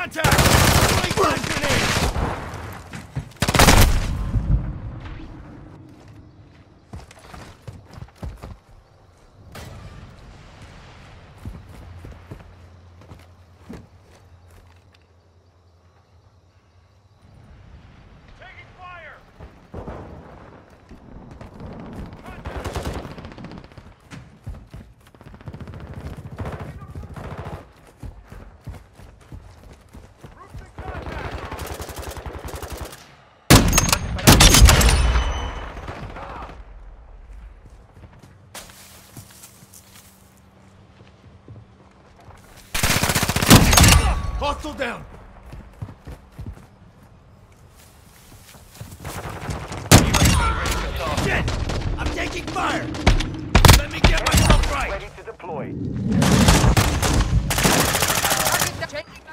Contact! Throwing flash grenade! Taking fire! Hostile down! Shit! I'm taking fire! Let me get myself right! Ready to deploy. Target check.